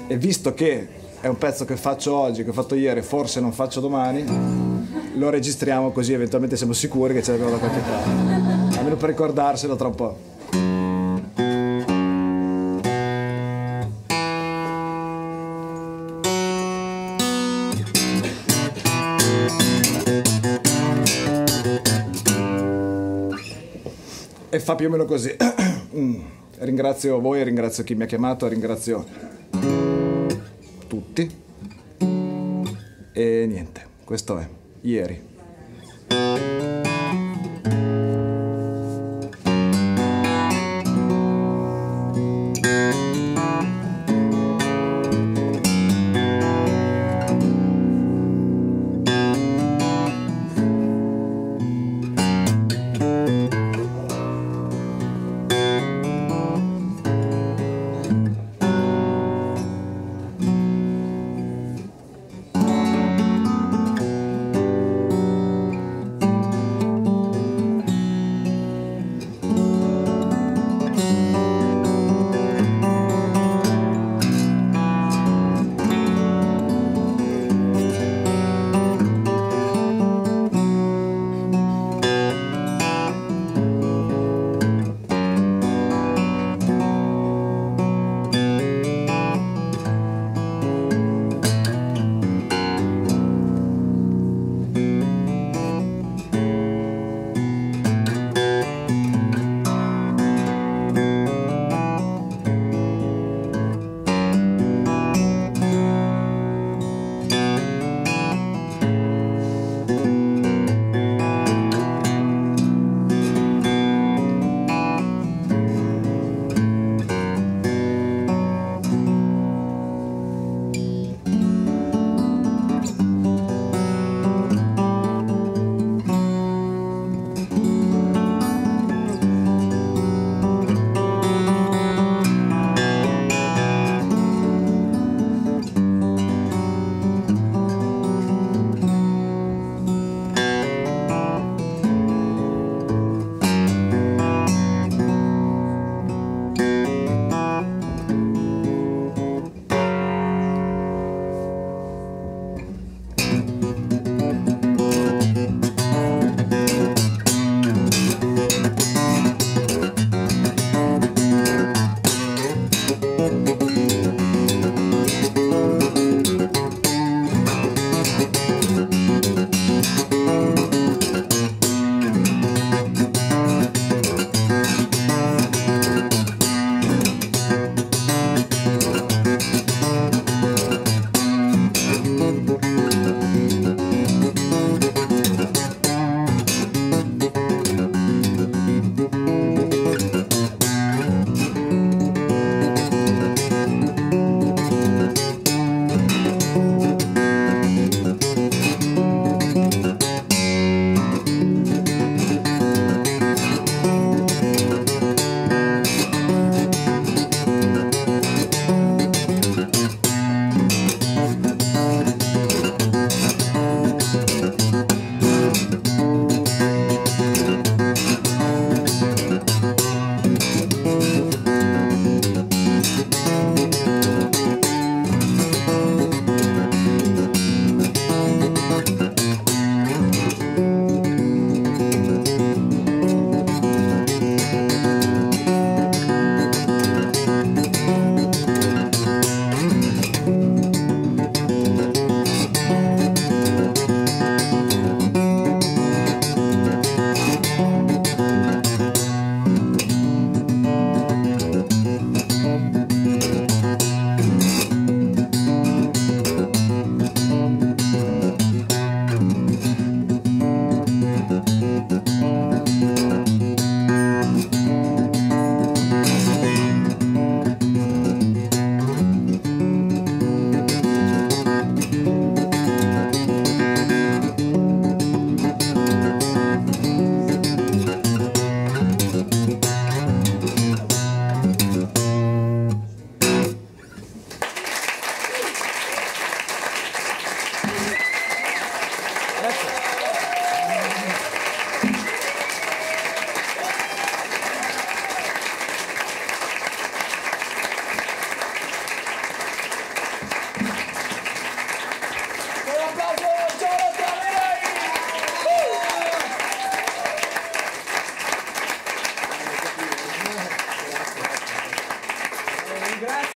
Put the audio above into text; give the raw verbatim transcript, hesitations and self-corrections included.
e visto che è un pezzo che faccio oggi, che ho fatto ieri, forse non faccio domani, lo registriamo così eventualmente siamo sicuri che ce l'abbiamo da qualche parte, almeno per ricordarselo tra un po'. E fa più o meno così. Ringrazio voi, ringrazio chi mi ha chiamato, ringrazio tutti. E niente, questo è ieri.